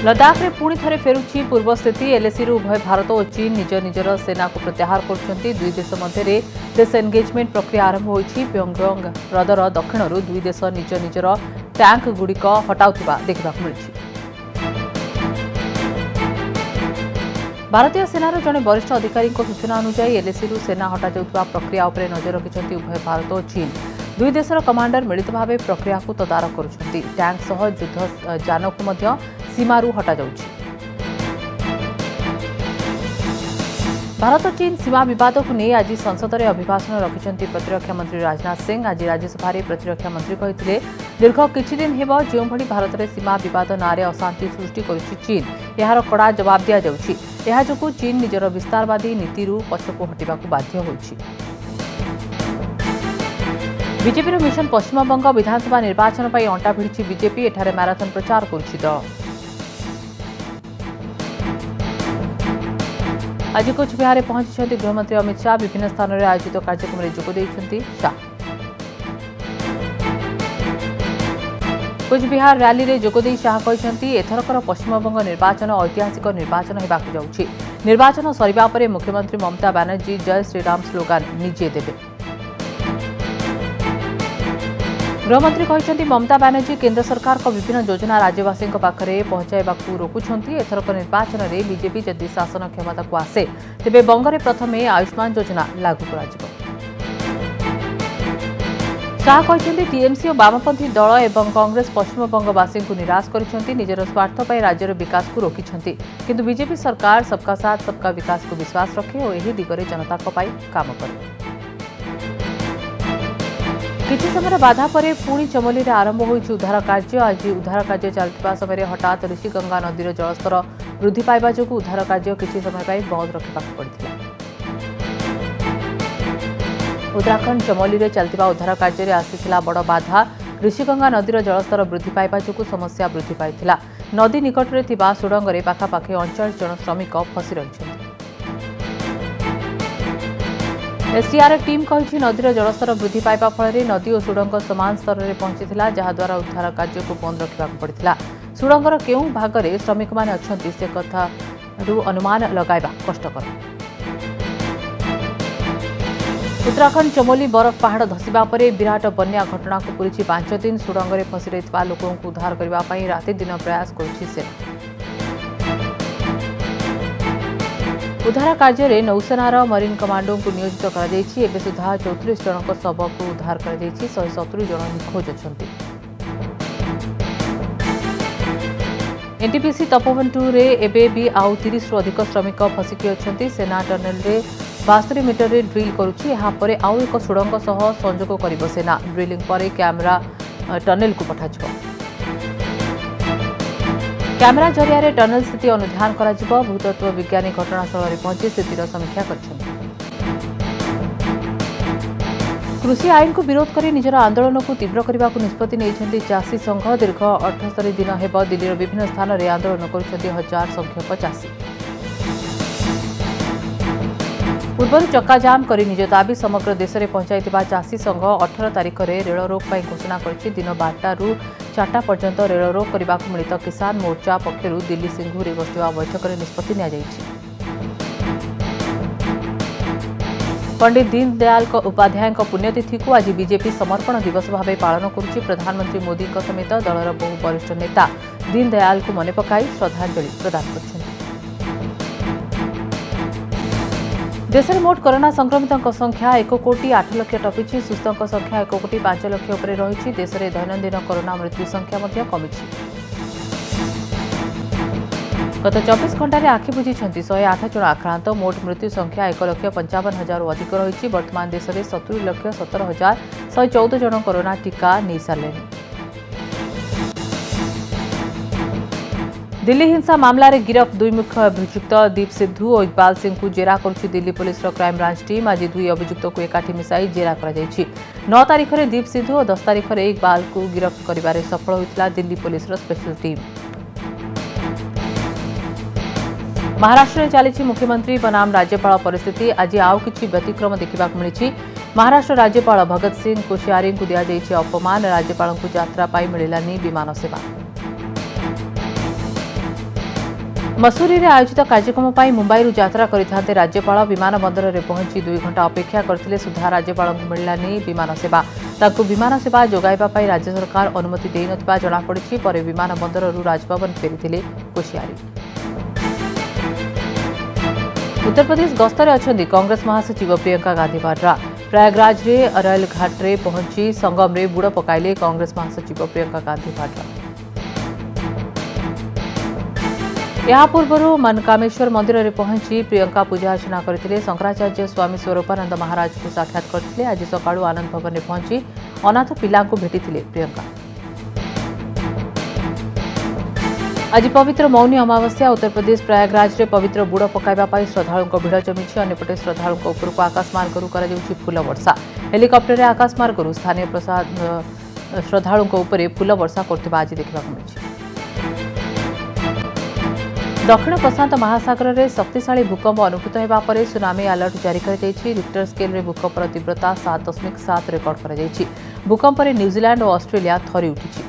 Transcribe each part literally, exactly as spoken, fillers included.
लद्दाख में पुणी थे फेरुची पूर्व स्थिति एलएसी उभय भारत और चीन निज निजर सेना को प्रत्याहार कर दुई देश मध्य डिसएंगेजमेंट प्रक्रिया आरंभ होती प्योंगयांग ह्रदर दक्षिणरू दुई देश निज निजर टैंक गुड़िक हटाउथिबा देखा मिली। भारतीय सेनार जड़े वरिष्ठ अधिकारी सूचना अनुसार एलएसी सेना हटा जाउथिबा प्रक्रिया उपरे नजर रखिछन्ति उभय भारत और चीन। दुई देशर कमांडर मिलित भाव प्रक्रिया को तदारख करुछन्ति। टैंक सह युद्ध जान को मध्य सीमारू हटा जाउछि। भारत चीन सीमा बद को नहीं आज संसद में अभिभाषण रखिछन्ति प्रतिरक्षा मंत्री राजनाथ सिंह। आज राज्यसभा प्रतिरक्षा मंत्री कहिथिले दीर्घ किछि दिन हेब जो भली भारत में सीमा बद नारे अशांति सृष्टि करुछि चीन यार कड़ा जवाब दिया जाउछि। एहा जोगु चीन निजर विस्तारवादी नीतिरू पछकु हटिबाकु बाध्य होछि। बीजेपी मिशन पश्चिमबंग विधानसभा निर्वाचन पर अंटा भिड़ी बीजेपी एठारे मैराथन प्रचार करुछि दल। आज कूचबिहार पहुंची गृहमंत्री अमित शाह विभिन्न स्थान में आयोजित कार्यक्रम में जोग देइछन्ति शाह। कूचबिहार रैली में जोगदे शाह कहते एथरकर पश्चिमबंग निर्वाचन ऐतिहासिक निर्वाचन होगाकु जाउछि। निर्वाचन सरिबा परे मुख्यमंत्री ममता बनर्जी जय श्रीराम स्लोगान निजे देबे। गृहमंत्री कहते ममता बनर्जी केंद्र सरकार को विभिन्न योजना राज्यवासी पाखरे पहुंचाइबाकु रोकुछन्ति। एथरक निर्वाचन में बीजेपी जदि शासन क्षमता को आसे तेबे बंगरे प्रथमे आयुष्मान योजना लागू कराजिबो। शाह कहते टीएमसी और वामपंथी दल एवं कांग्रेस पश्चिमबंगवासी को निराश कर निजर स्वार्थ पर राज्यर विकास को रोकिछन्ति। किंतु बीजेपी सरकार सबका साथ सबका विकास को विश्वास रखे और यही दिगरे जनता काम करे। किछि समय बाधा परे पुणी चमोली आरंभ होइछि उद्धार कार्य। आज उद्धार कार्य चलता समय हठात ऋषिगंगा नदीर जलस्तर वृद्धि पाइबा जोगु उद्धार कार्य किछि समय पाई बंद रखिबाकु पड़िथिला। उत्तराखंड चमोली में चलता उद्धार कार्य आसीथिला बड़ बाधा। ऋषिगंगा नदीर जलस्तर वृद्धि पाइबा जोगु समस्या वृद्धि पाइथिला। नदी निकट में थिबा सुडंगरे पाखापाखि अड़चाश जन श्रमिक फसी रहिछन्ति। एसडीआरएफ टीम कहिछि नदीर जलस्तर वृद्धि पाइबा फल नदी और सुडंग समान स्तर में पहुंचीथिला जहाद्वारा उद्धार कार्य को बंद रखिबाकु पड़िथिला। सुडंगर केउं भागरे श्रमिक माने अछन्ति से कथारू अनुमान लगाइबा कष्टकर। उत्तराखंड चमोली बरफ पहाड़ धसीबा परे विराट बन्या घटना को पूरी पांच दिन सुडंगरे फसी रहितबा लोकों को उद्धार करबा पई राति दिन प्रयास करुछि सेना। उद्धार कार्य नौसेनार मरीन कमांडो को नियोजित करा जायछि। एबे सुधा चौतीस जनक शव को उद्धार करा जायछि। एक सौ सत्तर जन निखोज अछन्ति। एनटीपीसी तपोवन टू रे एबे भी आउ तीस रु अधिक श्रमिक फसिकी अछन्ति। सेना टनेल रे बास्तरी मीटर रे ड्रिल करुछि। यहाँ पर आउ एक सुडंग सह संजोग करिबो सेना। ड्रिलिंग पर कैमरा टनेल को पठाजिबो। कैमेरा जरिया टनेल स्थिति अनुधान करा जिवो। भूतत्व विज्ञानी घटनास्थल में पहुंची स्थितिर समीक्षा करछन्ति। कृषि आईन को विरोध कर निजर आंदोलन को तीव्र करने को निष्पत्ति नहीं चाषी संघ। दीर्घ अठस्तरी दिन हेब दिल्लीर विभिन्न स्थान में आंदोलन कर हजार संख्यक चाषी। पूर्व चक्काजाम कर निज दाबी समग्र देश में पहुंचाई चाषी संघ अठारह तारीख में रेल रोक पर घोषणा कर दिन बारटा रु चार्टा पर्यंत रेल रोक करने को मिलित किसान मोर्चा पक्षर दिल्ली सिंघू में बसवा बैठक में निष्पत्ति नि। पंडित दीनदयाल उपाध्याय पुण्यतिथि को आज बीजेपी समर्पण दिवस भाव पालन करुछि। प्रधानमंत्री मोदी समेत दलर बहु वरिष्ठ नेता दीनदयाल को मन पकाई श्रद्धांजलि प्रदान कर। देश में मोट कोरोना संक्रमितों संख्या एक कोटी आठ लक्ष टपिछि। सुस्थों संख्या एक कोटी पांच लक्ष उपरे रही। देश में दैनंदिन कोरोना मृत्यु संख्या कमी। गत चौबीस घंटे आखिबुझी शहे आठ जन आक्रांत। मोट मृत्यु संख्या एक लक्ष पंचावन हजार अधिक रही। वर्तमान देश में सतुरी लक्ष सतर हजार शहे चौदह जन कोरोना टीका नहीं सारे। दिल्ली हिंसा मामला रे गिरफ दुई मुख्य अभियुक्त दीप सिद्धू और इकबाल सिंह को जेरा करुछि दिल्ली पुलिस क्राइमब्रांच टीम। आज दुई अभियुक्त को एकाठी मिसाई जेरा करा जायछि। नौ तारीख में दीप सिद्धू और दस तारीख में इकबाल को गिरफ्त करिबारे सफल होइतिला Delhi police special team. Maharashtra में चली मुख्यमंत्री बनाम राज्यपाल परिस्थिति। आज आउ किछि व्यतिक्रम देखा मिली। महाराष्ट्र राज्यपाल भगत सिंह कोश्यारी को दि जाइए अपमान। राज्यपाल को यात्रा पाई मिलानी विमान सेवा। मसूरी में आयोजित कार्यक्रम पर मुंबई यात्रा करते राज्यपाल विमान बंदर में पहुंची दुई घंटा अपेक्षा करते सुधा राज्यपाल को मिललानी विमान सेवा ताकू विमान सेवा जोगाइबा राज्य सरकार अनुमति दे नथिबा जଣାपड़ी पर विमान बंदर राजभवन फेरी कोश्यारी। उत्तर प्रदेश गस्तर अच्छा कांग्रेस महासचिव प्रियंका गांधी वाड्रा प्रयागराज में अरैल घाट में पहुंची संगम में बुड़ पकाइले कांग्रेस महासचिव प्रियंका गांधी वाड्रा। या पूर्व मनकामेश्वर मंदिर में पहुंची प्रियंका पूजा अर्चना करते शंकराचार्य स्वामी स्वरूपानंद महाराज को साक्षात करते। आज सकाळू आनंद भवन में पहुंची अनाथ पिला को भेटी प्रियंका। आज पवित्र मौनी अमावस्या उत्तर प्रदेश प्रयागराज में पवित्र बुड़ पकाइबा श्रद्धालुओं भिड़ जमी अंपटे श्रद्धालुओं उपरक आकाशमार्गू कर फूल वर्षा हेलिकप्टर में आकाशमार्गू स्थानीय प्रसाद श्रद्धालुओं उपर फूल वर्षा करथिबा आज देखा मिली। दक्षिण प्रशांत महासागर में शक्तिशाली भूकंप अनुभूत होगा पर सुनामी अलर्ट जारी कर रिक्टर स्केल में भूकंपर तीव्रता सात दशमिक सात रेकर्ड कर भूकंप न्यूजीलैंड और ऑस्ट्रेलिया थरी उठी।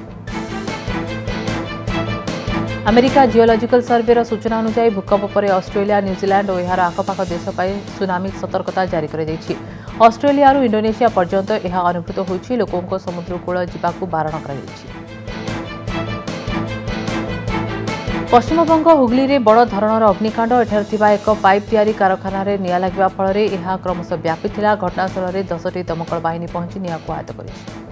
अमेरिका जियोलॉजिकल सर्वे सूचना अनुसार भूकंप पर ऑस्ट्रेलिया न्यूजीलैंड और यार आखपाख देश पर सुनामी सतर्कता जारी कर ऑस्ट्रेलिया इंडोनेशिया पर्यंत यह अनुभूत होती लोकों समुद्रकूल जावाक बारण कर। पश्चिमबंग हुगली में बड़ धरणर अग्निकांड एठार एक पाइप तैयारी कारखाना निआं लगिबा फल क्रमशः व्यापी घटनास्थल में दस टी दमकल बाहिनी पहुंची निआं को आयत्त कर।